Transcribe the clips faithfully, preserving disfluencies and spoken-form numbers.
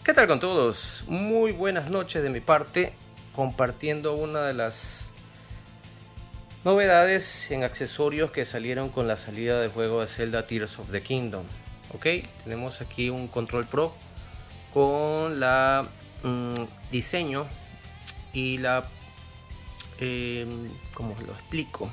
¿Qué tal con todos? Muy buenas noches de mi parte, compartiendo una de las novedades en accesorios que salieron con la salida del juego de Zelda Tears of the Kingdom. Ok, tenemos aquí un Control Pro con la mmm, diseño y la eh, ¿cómo lo explico?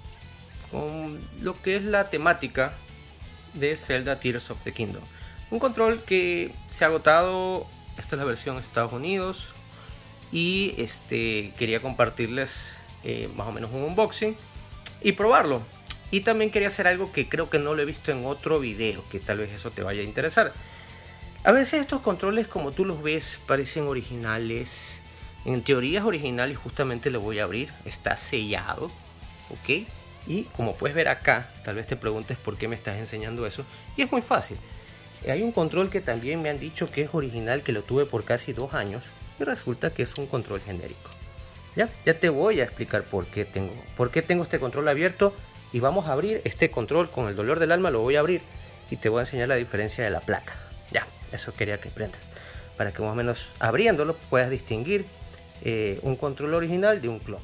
Con lo que es la temática de Zelda Tears of the Kingdom. Un control que se ha agotado. Esta es la versión Estados Unidos y este quería compartirles eh, más o menos un unboxing y probarlo. Y también quería hacer algo que creo que no lo he visto en otro video, que tal vez eso te vaya a interesar. A veces estos controles, como tú los ves, parecen originales. En teoría es original y justamente lo voy a abrir. Está sellado, ok. Y como puedes ver acá, tal vez te preguntes por qué me estás enseñando eso. Y es muy fácil. Hay un control que también me han dicho que es original, que lo tuve por casi dos años. Y resulta que es un control genérico. Ya, ya te voy a explicar por qué tengo, por qué tengo este control abierto. Y vamos a abrir este control con el dolor del alma, lo voy a abrir. Y te voy a enseñar la diferencia de la placa. Ya, eso quería que aprendas. Para que más o menos abriéndolo puedas distinguir eh, un control original de un clon.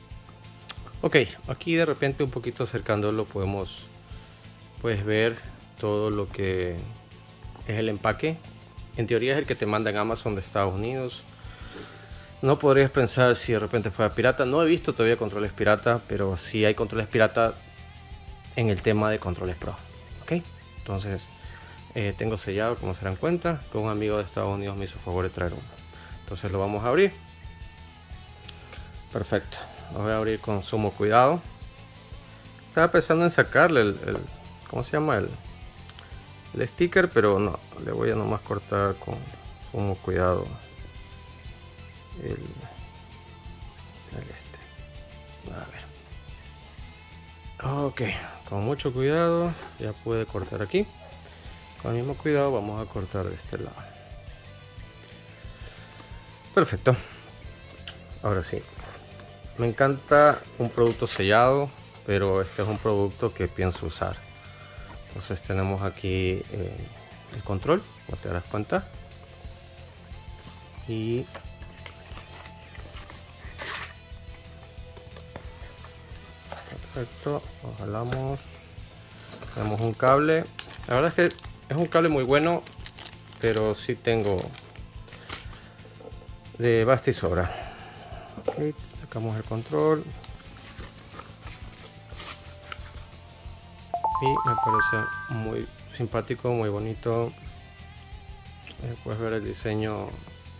Ok, aquí de repente un poquito acercándolo podemos puedes ver todo lo que es el empaque. En teoría es el que te manda en Amazon de Estados Unidos. No podrías pensar si de repente fuera pirata. No he visto todavía controles pirata, pero sí hay controles pirata en el tema de controles pro. Ok, entonces eh, tengo sellado, como se dan cuenta, que un amigo de Estados Unidos me hizo favor de traer uno. Entonces lo vamos a abrir. Perfecto, lo voy a abrir con sumo cuidado. Estaba pensando en sacarle el, el ¿cómo se llama? El, el sticker, pero no, le voy a nomás cortar con sumo cuidado el, el este. A ver. Ok, con mucho cuidado ya pude cortar aquí. Con el mismo cuidado vamos a cortar de este lado. Perfecto. Ahora sí. Me encanta un producto sellado, pero este es un producto que pienso usar. Entonces tenemos aquí eh, el control, como te darás cuenta. Y perfecto, lo jalamos. Tenemos un cable. La verdad es que es un cable muy bueno, pero sí tengo de basta y sobra. Okay, sacamos el control. Y me parece muy simpático, muy bonito. Eh, puedes ver el diseño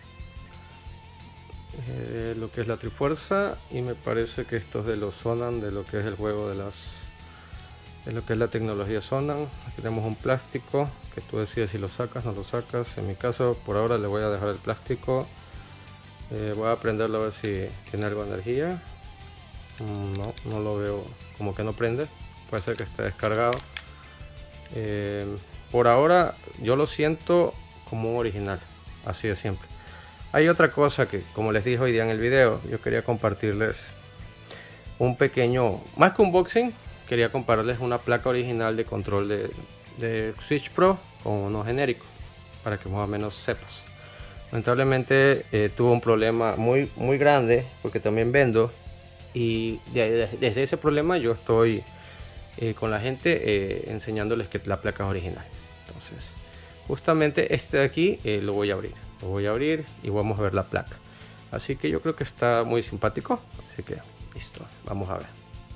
de lo que es la Trifuerza, y me parece que estos de los Sonan, de lo que es el juego de las de lo que es la tecnología Sonan. Aquí tenemos un plástico que tú decides si lo sacas o no lo sacas. En mi caso por ahora le voy a dejar el plástico. Eh, voy a prenderlo a ver si tiene algo de energía. No, no lo veo, como que no prende. Puede ser que esté descargado. Eh, por ahora yo lo siento como un original, así de simple. Hay otra cosa que, como les dije hoy día en el video, yo quería compartirles un pequeño, más que unboxing, quería compararles una placa original de control de, de Switch Pro con uno genérico, para que más o menos sepas. Lamentablemente eh, tuve un problema muy, muy grande, porque también vendo, y de, de, desde ese problema yo estoy Eh, con la gente eh, enseñándoles que la placa es original. Entonces justamente este de aquí eh, lo voy a abrir lo voy a abrir y vamos a ver la placa. Así que yo creo que está muy simpático, así que listo, vamos a ver.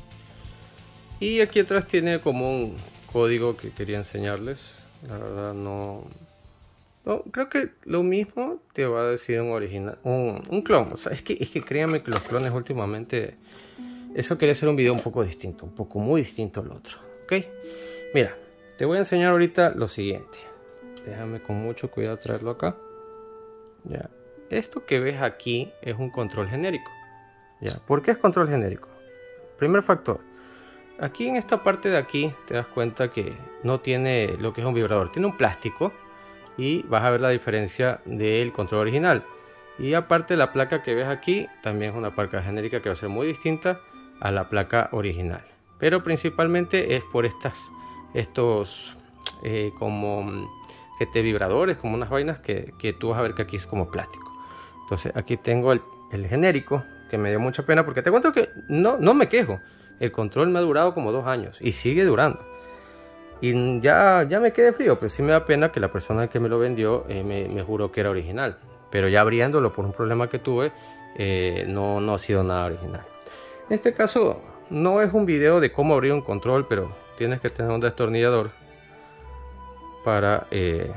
Y aquí atrás tiene como un código que quería enseñarles. La verdad no, no creo que lo mismo te va a decir un original, un, un clon. O sea, es que, es que créanme que los clones últimamente, eso quería hacer un video un poco distinto, un poco muy distinto al otro. Ok, mira, te voy a enseñar ahorita lo siguiente. Déjame con mucho cuidado traerlo acá. Ya, esto que ves aquí es un control genérico. Ya, ¿por qué es control genérico? Primer factor, aquí en esta parte de aquí te das cuenta que no tiene lo que es un vibrador, tiene un plástico, y vas a ver la diferencia del control original. Y aparte la placa que ves aquí también es una placa genérica que va a ser muy distinta a la placa original, pero principalmente es por estas estos eh, como G T vibradores, como unas vainas que, que tú vas a ver que aquí es como plástico. Entonces aquí tengo el, el genérico, que me dio mucha pena porque te cuento que no, no me quejo. El control me ha durado como dos años y sigue durando. Y ya, ya me quedé frío, pero sí me da pena que la persona que me lo vendió eh, me, me juró que era original. Pero ya abriéndolo por un problema que tuve, eh, no, no ha sido nada original. En este caso no es un video de cómo abrir un control, pero tienes que tener un destornillador para eh,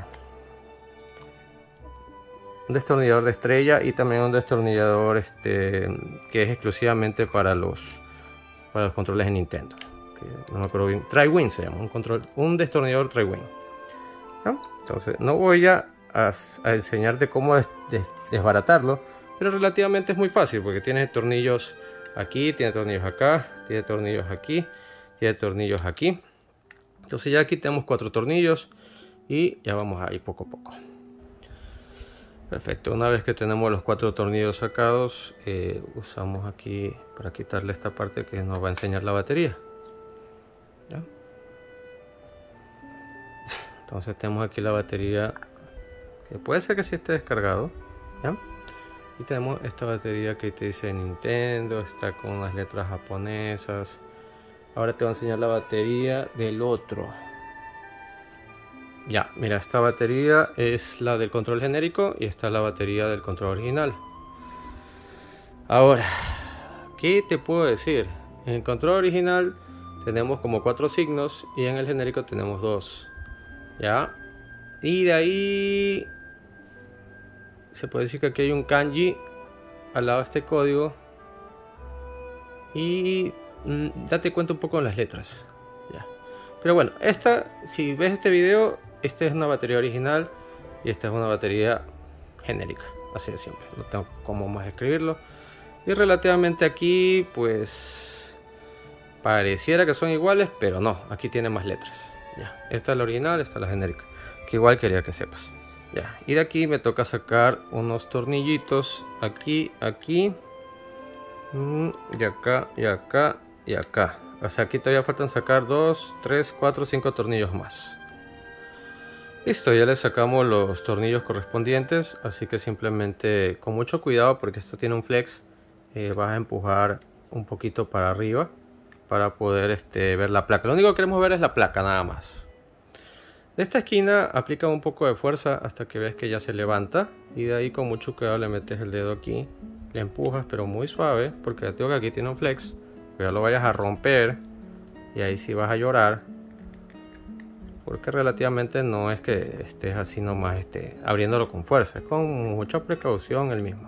un destornillador de estrella y también un destornillador este, que es exclusivamente para los, para los controles de Nintendo. Que no me acuerdo bien. Tri-Wing se llama, un, control, un destornillador Tri-Wing. ¿No? Entonces no voy a, a, a enseñarte cómo des, des, desbaratarlo, pero relativamente es muy fácil porque tiene tornillos aquí, tiene tornillos acá, tiene tornillos aquí, tiene tornillos aquí. Entonces ya aquí tenemos cuatro tornillos y ya vamos a ir poco a poco. Perfecto, una vez que tenemos los cuatro tornillos sacados, eh, usamos aquí para quitarle esta parte que nos va a enseñar la batería. ¿Ya? Entonces tenemos aquí la batería, que puede ser que sí esté descargado, ¿ya? Y tenemos esta batería que te dice Nintendo, está con unas letras japonesas. Ahora te voy a enseñar la batería del otro. Ya, mira, esta batería es la del control genérico y esta es la batería del control original. Ahora, ¿qué te puedo decir? En el control original tenemos como cuatro signos y en el genérico tenemos dos. Ya, y de ahí se puede decir que aquí hay un kanji al lado de este código. Y mmm, date cuenta un poco en las letras. Ya. Pero bueno, esta, si ves este video, esta es una batería original y esta es una batería genérica. Así de simple, no tengo cómo más escribirlo. Y relativamente aquí, pues pareciera que son iguales, pero no, aquí tiene más letras. Ya. Esta es la original, esta es la genérica, que igual quería que sepas. Ya. Y de aquí me toca sacar unos tornillitos aquí, aquí, y acá, y acá, y acá. O sea, aquí todavía faltan sacar dos, tres, cuatro, cinco tornillos más. Listo, ya le sacamos los tornillos correspondientes. Así que simplemente con mucho cuidado, porque esto tiene un flex, eh, vas a empujar un poquito para arriba para poder este, ver la placa. Lo único que queremos ver es la placa, nada más. De esta esquina aplica un poco de fuerza hasta que ves que ya se levanta. Y de ahí con mucho cuidado le metes el dedo aquí. Le empujas, pero muy suave, porque ya tengo que aquí tiene un flex. Ya lo vayas a romper y ahí sí vas a llorar, porque relativamente no es que estés así nomás este, abriéndolo con fuerza, es con mucha precaución el mismo.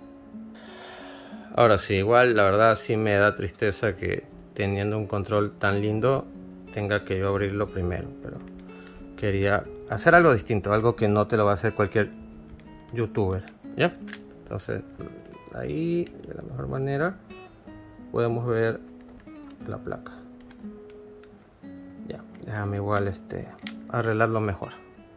Ahora sí, igual la verdad sí me da tristeza que teniendo un control tan lindo tenga que yo abrirlo primero, pero quería hacer algo distinto, algo que no te lo va a hacer cualquier youtuber, ¿ya? Entonces ahí de la mejor manera podemos ver la placa. Ya, déjame igual este arreglarlo mejor.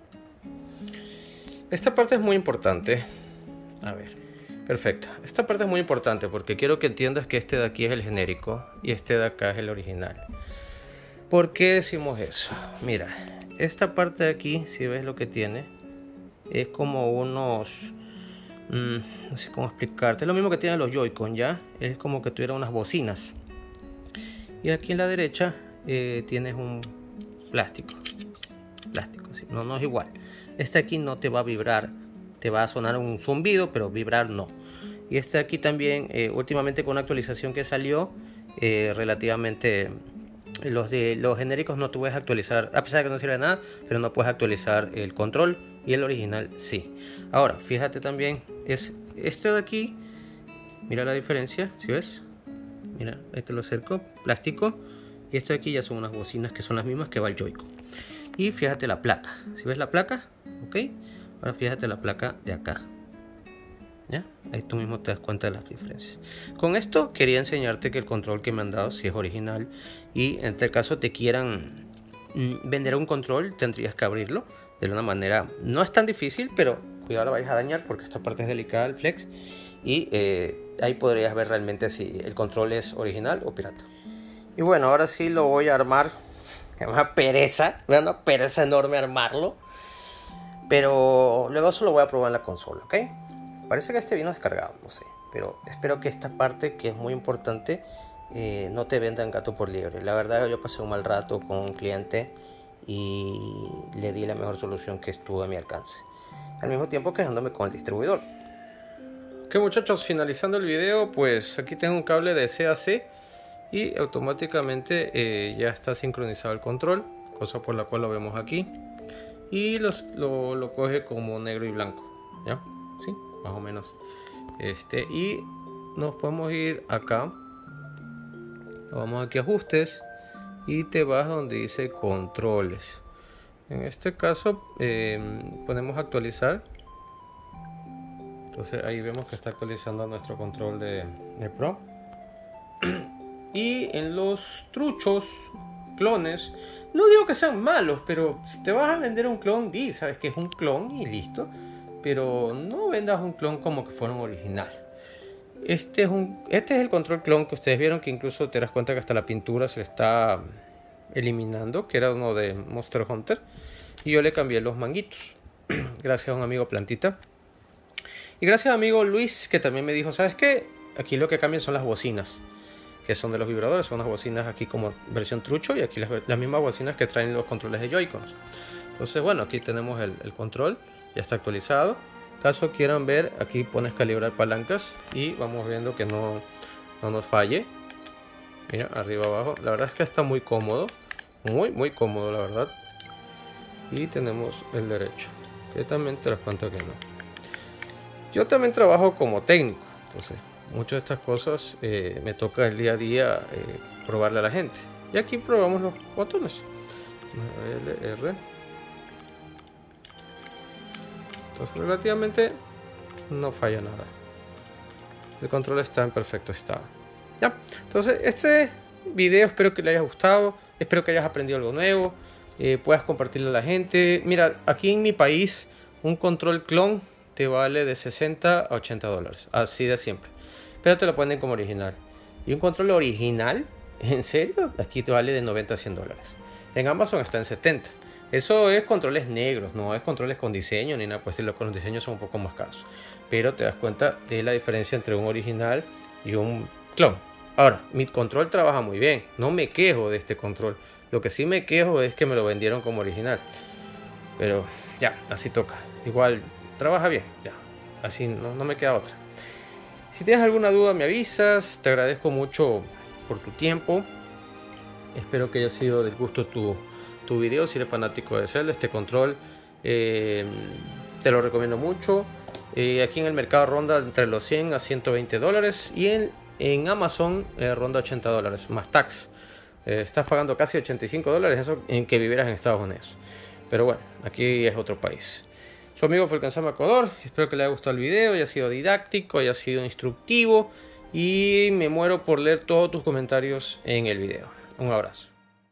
Esta parte es muy importante. A ver, perfecto. Esta parte es muy importante porque quiero que entiendas que este de aquí es el genérico y este de acá es el original. ¿Por qué decimos eso? Mira, esta parte de aquí, si ves lo que tiene, es como unos... no sé cómo explicarte, es lo mismo que tienen los Joy-Con, ya es como que tuviera unas bocinas. Y aquí en la derecha eh, tienes un plástico plástico, ¿sí? no, no es igual. Este aquí no te va a vibrar, te va a sonar un zumbido, pero vibrar no. Y este aquí también eh, últimamente con una actualización que salió eh, relativamente, los de los genéricos no te puedes actualizar, a pesar de que no sirve de nada, pero no puedes actualizar el control, y el original sí. Ahora fíjate también, es este de aquí, mira la diferencia, ¿sí ves? Mira, este lo acerco, plástico, y este de aquí ya son unas bocinas que son las mismas que va el Joy-Con. Y fíjate la placa, ¿sí ves la placa? Ok, ahora fíjate la placa de acá. ¿Ya? Ahí tú mismo te das cuenta de las diferencias. Con esto quería enseñarte que el control que me han dado sí es original, y en este caso te quieran mm, vender un control, tendrías que abrirlo de una manera, no es tan difícil, pero cuidado, lo vayas a dañar porque esta parte es delicada, el flex, y eh, ahí podrías ver realmente si el control es original o pirata. Y bueno, ahora sí lo voy a armar. Me da una pereza, me da una pereza enorme armarlo. pero luego eso lo voy a probar en la consola, ¿ok? Parece que este vino descargado, no sé, pero espero que esta parte, que es muy importante, eh, no te vendan gato por liebre. La verdad, yo pasé un mal rato con un cliente y le di la mejor solución que estuvo a mi alcance, al mismo tiempo quejándome con el distribuidor. Ok, muchachos, finalizando el video, pues aquí tengo un cable de C A C y automáticamente eh, ya está sincronizado el control, cosa por la cual lo vemos aquí, y los, lo, lo coge como negro y blanco, ¿ya? Sí, más o menos. Este, y nos podemos ir acá, vamos aquí a ajustes y te vas donde dice controles. En este caso eh, ponemos actualizar. Entonces ahí vemos que está actualizando nuestro control de, de Pro. Y en los truchos, clones, no digo que sean malos, pero si te vas a vender un clon, di, sabes que es un clon y listo. Pero no vendas un clon como que fuera un original. Este es, un, este es el control clon que ustedes vieron, que incluso te das cuenta que hasta la pintura se le está eliminando, que era uno de Monster Hunter. Y yo le cambié los manguitos, gracias a un amigo Plantita. Y gracias a amigo Luis, que también me dijo, ¿sabes qué? Aquí lo que cambian son las bocinas, que son de los vibradores, son unas bocinas aquí como versión trucho, y aquí las, las mismas bocinas que traen los controles de Joy-Cons. Entonces bueno, aquí tenemos el, el control, ya está actualizado. Caso quieran ver, aquí pones calibrar palancas y vamos viendo que no, no nos falle. Mira, arriba abajo, la verdad es que está muy cómodo, muy muy cómodo la verdad. Y tenemos el derecho, que también te das cuenta que no. Yo también trabajo como técnico, entonces muchas de estas cosas eh, me toca el día a día eh, probarle a la gente. Y aquí probamos los botones L, R. Entonces relativamente no falla nada, el control está en perfecto estado. Ya, entonces este video espero que le haya gustado, espero que hayas aprendido algo nuevo, eh, puedas compartirlo a la gente. Mira, aquí en mi país un control clon te vale de sesenta a ochenta dólares, así de siempre, pero te lo ponen como original. Y un control original, ¿en serio? Aquí te vale de noventa a cien dólares. En Amazon está en setenta. Eso es controles negros, no es controles con diseño ni nada, pues los diseños son un poco más caros, pero te das cuenta de la diferencia entre un original y un clon. Ahora, mi control trabaja muy bien, no me quejo de este control. Lo que sí me quejo es que me lo vendieron como original, pero ya, así toca. Igual trabaja bien, ya, así no, no me queda otra. Si tienes alguna duda me avisas, te agradezco mucho por tu tiempo. Espero que haya sido del gusto tu, tu video. Si eres fanático de Zelda, este control eh, te lo recomiendo mucho. Eh, aquí en el mercado ronda entre los cien a ciento veinte dólares y en, en Amazon eh, ronda ochenta dólares más tax. Eh, estás pagando casi ochenta y cinco dólares, eso en que vivieras en Estados Unidos. Pero bueno, aquí es otro país. Su amigo fue Fulcansama Ecuador. Espero que le haya gustado el video, haya sido didáctico, haya sido instructivo. Y me muero por leer todos tus comentarios en el video. Un abrazo.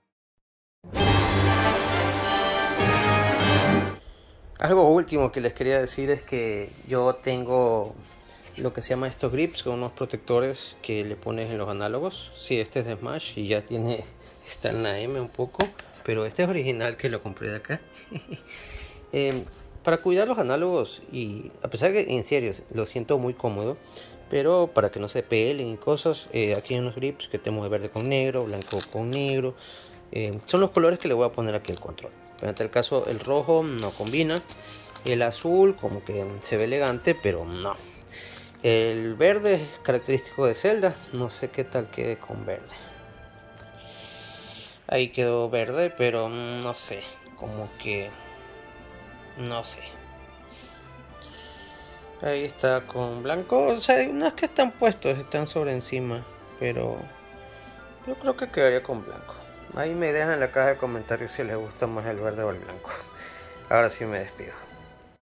Algo último que les quería decir es que yo tengo lo que se llama estos grips, con unos protectores que le pones en los análogos. Sí, este es de Smash y ya tiene, está en la M un poco, pero este es original, que lo compré de acá. eh, para cuidar los análogos, y a pesar que en serio lo siento muy cómodo, pero para que no se pelen y cosas, eh, aquí hay unos grips que tenemos de verde con negro, blanco con negro. Eh, son los colores que le voy a poner aquí al control. Pero en este caso el rojo no combina, el azul como que se ve elegante, pero no. El verde es característico de Zelda, no sé qué tal quede con verde. Ahí quedó verde, pero no sé, como que no sé. Ahí está con blanco, o sea, no es que están puestos, están sobre encima, pero yo creo que quedaría con blanco. Ahí me dejan en la caja de comentarios si les gusta más el verde o el blanco. Ahora sí me despido.